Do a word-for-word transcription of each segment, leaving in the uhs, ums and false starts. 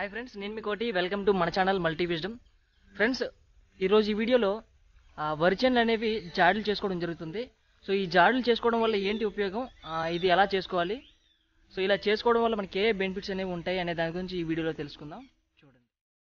Hi friends, నేను మీ Koti. Welcome to మన ఛానల్ మల్టీ విజ్డమ్. ఫ్రెండ్స్, ఈరోజు ఈ వీడియోలో వరి చేనులు అనేవి జాడులు చేసుకోవడం జరుగుతుంది. సో ఈ జాడులు చేసుకోవడం వల్ల ఏంటి ఉపయోగం, ఇది ఎలా చేసుకోవాలి, సో ఇలా చేసుకోవడం వల్ల మనకి ఏ బెనిఫిట్స్ అనేవి ఉంటాయి అనే దాని గురించి ఈ వీడియోలో తెలుసుకుందాం. చూడండి.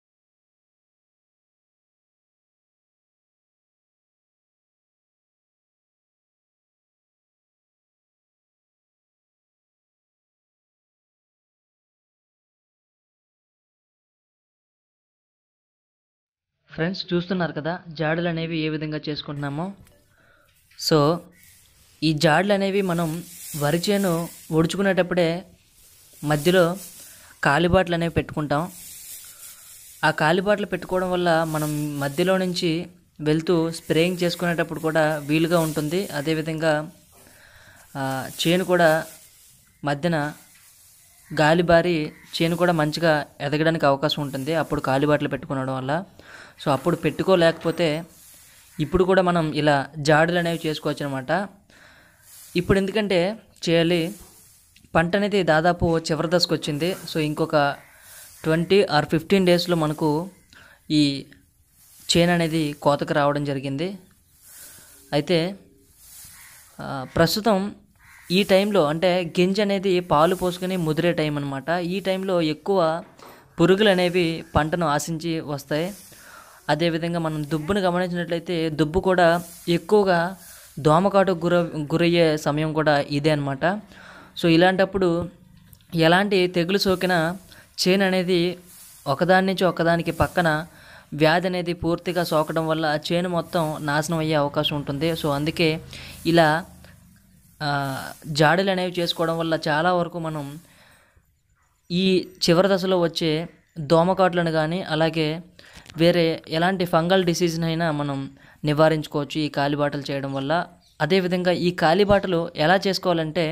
ఫ్రెండ్స్, చూస్తున్నారు కదా జాడులు అనేవి ఏ విధంగా చేసుకుంటున్నామో. సో ఈ జాడులు అనేవి మనం వరి చేను ఒడుచుకునేటప్పుడే మధ్యలో కాలిబాట్లు అనేవి పెట్టుకుంటాం. ఆ కాలిబాట్లు పెట్టుకోవడం వల్ల మనం మధ్యలో నుంచి వెళ్తూ స్ప్రేయింగ్ చేసుకునేటప్పుడు కూడా వీలుగా ఉంటుంది. అదేవిధంగా చేను కూడా మధ్యన గాలి బారి చేను కూడా మంచిగా ఎదగడానికి అవకాశం ఉంటుంది అప్పుడు కాలిబాట్లు పెట్టుకోవడం వల్ల. సో అప్పుడు పెట్టుకోలేకపోతే ఇప్పుడు కూడా మనం ఇలా జాడులు అనేవి చేసుకోవచ్చు అనమాట. ఇప్పుడు ఎందుకంటే చేయాలి, పంట అనేది దాదాపు చివరి దశకు వచ్చింది. సో ఇంకొక ట్వంటీ ఆర్ ఫిఫ్టీన్ డేస్లో మనకు ఈ చేను అనేది కోతకు రావడం జరిగింది. అయితే ప్రస్తుతం ఈ టైంలో అంటే గింజ అనేది పాలు పోసుకొని ముదిరే టైం అనమాట. ఈ టైంలో ఎక్కువ పురుగులు అనేవి పంటను ఆశించి వస్తాయి. అదేవిధంగా మనం దుబ్బును గమనించినట్లయితే దుబ్బు కూడా ఎక్కువగా దోమకాటు గుర గురయ్యే సమయం కూడా ఇదే అనమాట. సో ఇలాంటప్పుడు ఎలాంటి తెగులు సోకిన చేను అనేది ఒకదాని నుంచి ఒకదానికి పక్కన వ్యాధి అనేది పూర్తిగా సోకడం వల్ల చేను మొత్తం నాశనం అయ్యే అవకాశం ఉంటుంది. సో అందుకే ఇలా జాడులు అనేవి చేసుకోవడం వల్ల చాలా వరకు మనం ఈ చివరి దశలో వచ్చే దోమకాట్లను కానీ అలాగే వేరే ఎలాంటి ఫంగల్ డిసీజ్ని అయినా మనం నివారించుకోవచ్చు ఈ కాలిబాటలు చేయడం వల్ల. అదేవిధంగా ఈ కాలిబాటలు ఎలా చేసుకోవాలంటే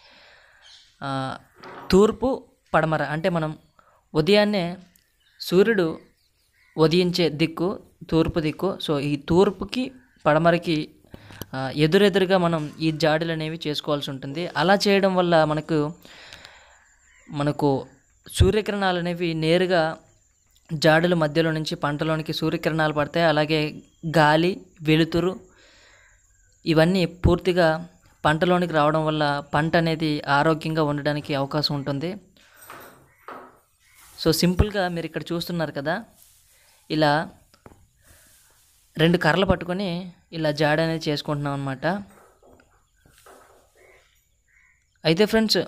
తూర్పు పడమర అంటే మనం ఉదయాన్నే సూర్యుడు ఉదయించే దిక్కు తూర్పు దిక్కు. సో ఈ తూర్పుకి పడమరకి ఎదురెదురుగా మనం ఈ జాడులు అనేవి చేసుకోవాల్సి ఉంటుంది. అలా చేయడం వల్ల మనకు మనకు సూర్యకిరణాలు అనేవి నేరుగా జాడుల మధ్యలో నుంచి పంటలోనికి సూర్యకిరణాలు పడతాయి. అలాగే గాలి, వెలుతురు ఇవన్నీ పూర్తిగా పంటలోనికి రావడం వల్ల పంట అనేది ఆరోగ్యంగా ఉండడానికి అవకాశం ఉంటుంది. సో సింపుల్గా మీరు ఇక్కడ చూస్తున్నారు కదా, ఇలా రెండు కర్రలు పట్టుకొని ఇలా జాడ అనేది చేసుకుంటున్నాం అన్నమాట. అయితే ఫ్రెండ్స్,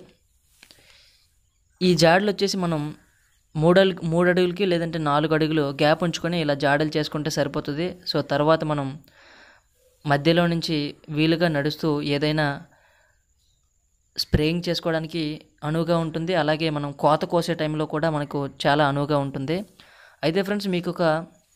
ఈ జాడలు వచ్చేసి మనం మూడు మూడు అడుగులకి లేదంటే నాలుగు అడుగులు గ్యాప్ ఉంచుకొని ఇలా జాడలు చేసుకుంటే సరిపోతుంది. సో తర్వాత మనం మధ్యలో నుంచి వీలుగా నడుస్తూ ఏదైనా స్ప్రేయింగ్ చేసుకోవడానికి అనువుగా ఉంటుంది. అలాగే మనం కోత కోసే టైంలో కూడా మనకు చాలా అనువుగా ఉంటుంది. అయితే ఫ్రెండ్స్, మీకు ఒక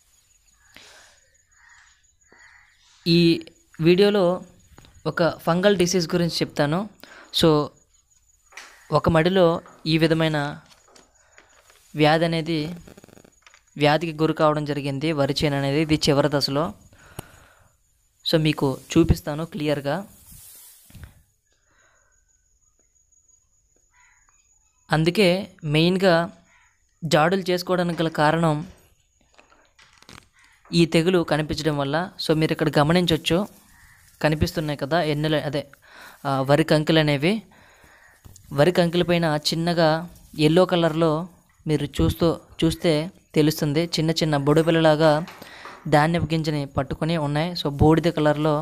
ఈ వీడియోలో ఒక ఫంగల్ డిసీజ్ గురించి చెప్తాను. సో ఒక మడిలో ఈ విధమైన వ్యాధి అనేది వ్యాధికి గురి కావడం జరిగింది వరి చేను అనేది. ఇది చివరి దశలో. సో మీకు చూపిస్తాను క్లియర్గా. అందుకే మెయిన్గా జాడులు చేసుకోవడానికి గల కారణం ఈ తెగులు కనిపించడం వల్ల. సో మీరు ఇక్కడ గమనించవచ్చు, కనిపిస్తున్నాయి కదా ఎన్నెల అదే వరి కంకులు అనేవి. వరి కంకుల పైన చిన్నగా ఎల్లో కలర్లో మీరు చూస్తూ చూస్తే తెలుస్తుంది, చిన్న చిన్న బొడిపిల్లలాగా ధాన్యపు గింజని పట్టుకొని ఉన్నాయి. సో బూడిద కలర్లో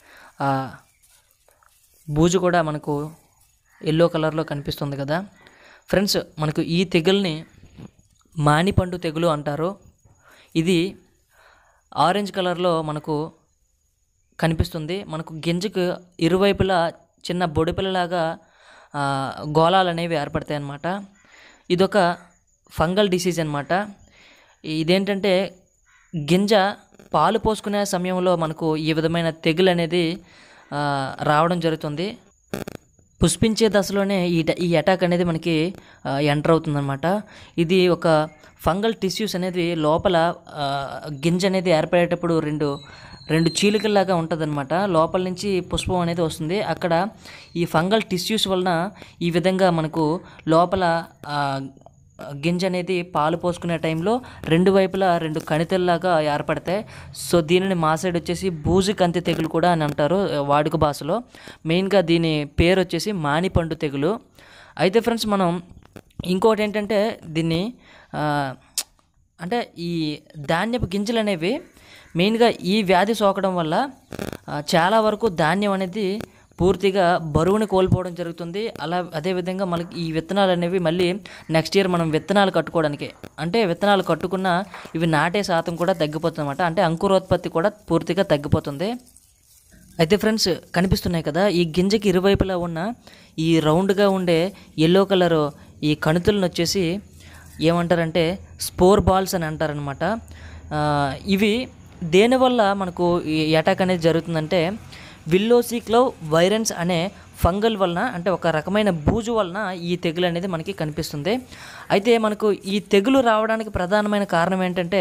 బూజు కూడా మనకు ఎల్లో కలర్లో కనిపిస్తుంది కదా ఫ్రెండ్స్. మనకు ఈ తెగుల్ని మానిపండు తెగులు అంటారు. ఇది ఆరెంజ్ కలర్లో మనకు కనిపిస్తుంది. మనకు గింజకు ఇరువైపులా చిన్న బొడిపిల్లలాగా గోళాలు అనేవి ఏర్పడతాయి అన్నమాట. ఇదొక ఫంగల్ డిసీజ్ అన్నమాట. ఇదేంటంటే గింజ పాలు పోసుకునే సమయంలో మనకు ఈ విధమైన తెగులు అనేది రావడం జరుగుతుంది. పుష్పించే దశలోనే ఈ ఈ అటాక్ అనేది మనకి ఎంటర్ అవుతుందన్నమాట. ఇది ఒక ఫంగల్ టిష్యూస్ అనేది లోపల గింజ అనేది ఏర్పడేటప్పుడు రెండు రెండు చీలికల్లాగా ఉంటుందన్నమాట. లోపల నుంచి పుష్పం అనేది వస్తుంది. అక్కడ ఈ ఫంగల్ టిష్యూస్ వలన ఈ విధంగా మనకు లోపల గింజ అనేది పాలు పోసుకునే టైంలో రెండు వైపులా రెండు కణితల్లాగా ఏర్పడతాయి. సో దీనిని మా సైడ్ వచ్చేసి బూజు కంతి తెగులు కూడా అని అంటారు వాడుక భాషలో. మెయిన్గా దీని పేరు వచ్చేసి మానిపండు తెగులు. అయితే ఫ్రెండ్స్ మనం ఇంకోటి ఏంటంటే దీన్ని అంటే ఈ ధాన్యపు గింజలు అనేవి మెయిన్గా ఈ వ్యాధి సోకడం వల్ల చాలా వరకు ధాన్యం అనేది పూర్తిగా బరువుని కోల్పోవడం జరుగుతుంది. అలా అదేవిధంగా మనకి ఈ విత్తనాలు అనేవి మళ్ళీ నెక్స్ట్ ఇయర్ మనం విత్తనాలు కట్టుకోవడానికి అంటే విత్తనాలు కట్టుకున్న ఇవి నాటే శాతం కూడా తగ్గిపోతుంది అన్నమాట. అంటే అంకురోత్పత్తి కూడా పూర్తిగా తగ్గిపోతుంది. అయితే ఫ్రెండ్స్ కనిపిస్తున్నాయి కదా, ఈ గింజకి ఇరువైపులా ఉన్న ఈ రౌండ్గా ఉండే ఎల్లో కలర్ ఈ కణుతులను వచ్చేసి ఏమంటారంటే స్పోర్ బాల్స్ అని అంటారనమాట. ఇవి దేనివల్ల మనకు ఈ అటాక్ అనేది జరుగుతుందంటే విల్లోసిక్లో వైరన్స్ అనే ఫంగల్ వలన అంటే ఒక రకమైన బూజు వలన ఈ తెగులు అనేది మనకి కనిపిస్తుంది. అయితే మనకు ఈ తెగులు రావడానికి ప్రధానమైన కారణం ఏంటంటే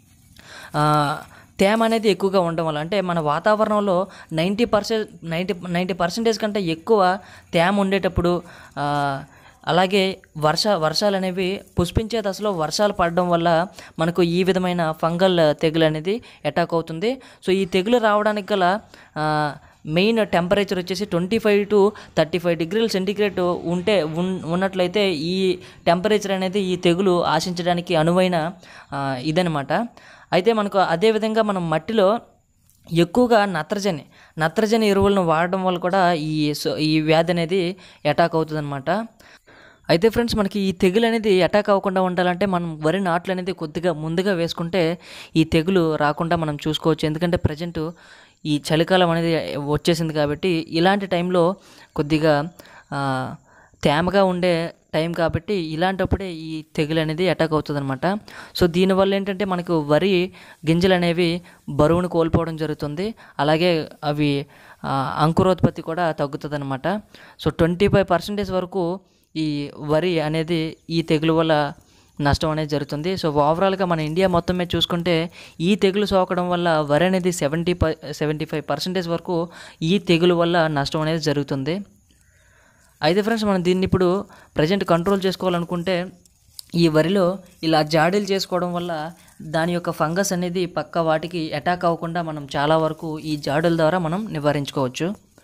తేమ అనేది ఎక్కువగా ఉండడం వల్ల. అంటే మన వాతావరణంలో ninety percent ninety ninety percentage కంటే ఎక్కువ తేమ ఉండేటప్పుడు అలాగే వర్ష వర్షాలు అనేవి పుష్పించే దశలో వర్షాలు పడడం వల్ల మనకు ఈ విధమైన ఫంగల్ తెగులు అనేది అటాక్ అవుతుంది. సో ఈ తెగులు రావడానికి గల మెయిన్ టెంపరేచర్ వచ్చేసి twenty five to thirty five డిగ్రీల సెంటీగ్రేడ్ ఉంటే ఉన్నట్లయితే ఈ టెంపరేచర్ అనేది ఈ తెగులు ఆశించడానికి అనువైన ఇదనమాట. అయితే మనకు అదేవిధంగా మనం మట్టిలో ఎక్కువగా నత్రజని నత్రజని ఎరువులను వాడడం వల్ల కూడా ఈ ఈ వ్యాధి అనేది అటాక్ అవుతుంది అనమాట. అయితే ఫ్రెండ్స్ మనకి ఈ తెగులు అనేది అటాక్ అవ్వకుండా ఉండాలంటే మనం వరి నాట్లు అనేది కొద్దిగా ముందుగా వేసుకుంటే ఈ తెగులు రాకుండా మనం చూసుకోవచ్చు. ఎందుకంటే ప్రజెంట్ ఈ చలికాలం అనేది వచ్చేసింది కాబట్టి ఇలాంటి టైంలో కొద్దిగా తేమగా ఉండే టైం కాబట్టి ఇలాంటప్పుడే ఈ తెగులు అనేది అటాక్ అవుతుంది అనమాట. సో దీనివల్ల ఏంటంటే మనకు వరి గింజలు అనేవి బరువును కోల్పోవడం జరుగుతుంది. అలాగే అవి అంకురోత్పత్తి కూడా తగ్గుతుంది అనమాట. సో ట్వంటీ ఫైవ్ పర్సెంటేజ్ వరకు ఈ వరి అనేది ఈ తెగులు వల్ల నష్టం అనేది జరుగుతుంది. సో ఓవరాల్గా మన ఇండియా మొత్తం మీద చూసుకుంటే ఈ తెగులు సోకడం వల్ల వరి అనేది సెవెంటీ ప సెవెంటీ ఫైవ్ పర్సెంటేజ్ వరకు ఈ తెగులు వల్ల నష్టం అనేది జరుగుతుంది. అయితే ఫ్రెండ్స్ మనం దీన్ని ఇప్పుడు ప్రజెంట్ కంట్రోల్ చేసుకోవాలనుకుంటే ఈ వరిలో ఇలా జాడీలు చేసుకోవడం వల్ల దాని యొక్క ఫంగస్ అనేది పక్క వాటికి అటాక్ అవ్వకుండా మనం చాలా వరకు ఈ జాడీల ద్వారా మనం నివారించుకోవచ్చు.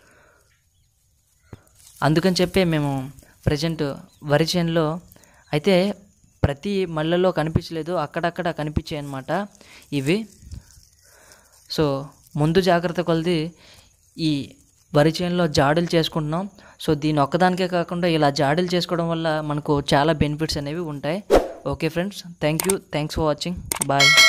అందుకని చెప్పే మేము ప్రజెంట్ వరి చేనులో అయితే ప్రతి మళ్ళలో కనిపించలేదు, అక్కడక్కడ కనిపించాయి అన్నమాట ఇవి. సో ముందు జాగ్రత్త కొలది ఈ వరి చేనులో జాడీలు చేసుకుంటున్నాం. సో దీని ఒక్కదానికే కాకుండా ఇలా జాడీలు చేసుకోవడం వల్ల మనకు చాలా బెనిఫిట్స్ అనేవి ఉంటాయి. Okay friends, thank you thanks for watching, bye.